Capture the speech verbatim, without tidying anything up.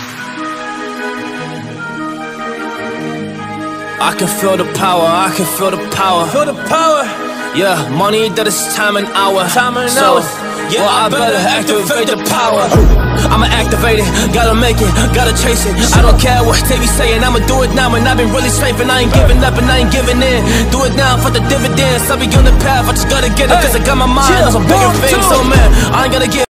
I can feel the power, I can feel the power. Feel the power. Yeah, money that is time and hour. Time and so, hour. Yeah, well, I better activate the power. I'ma activate it, gotta make it, gotta chase it. I don't care what they be saying, I'ma do it now. And I've been really straight, and I ain't giving up and I ain't giving in. Do it now for the dividends. I'll be on the path, I just gotta get it. Cause I got my mind on some bigger things. So man, I ain't gotta get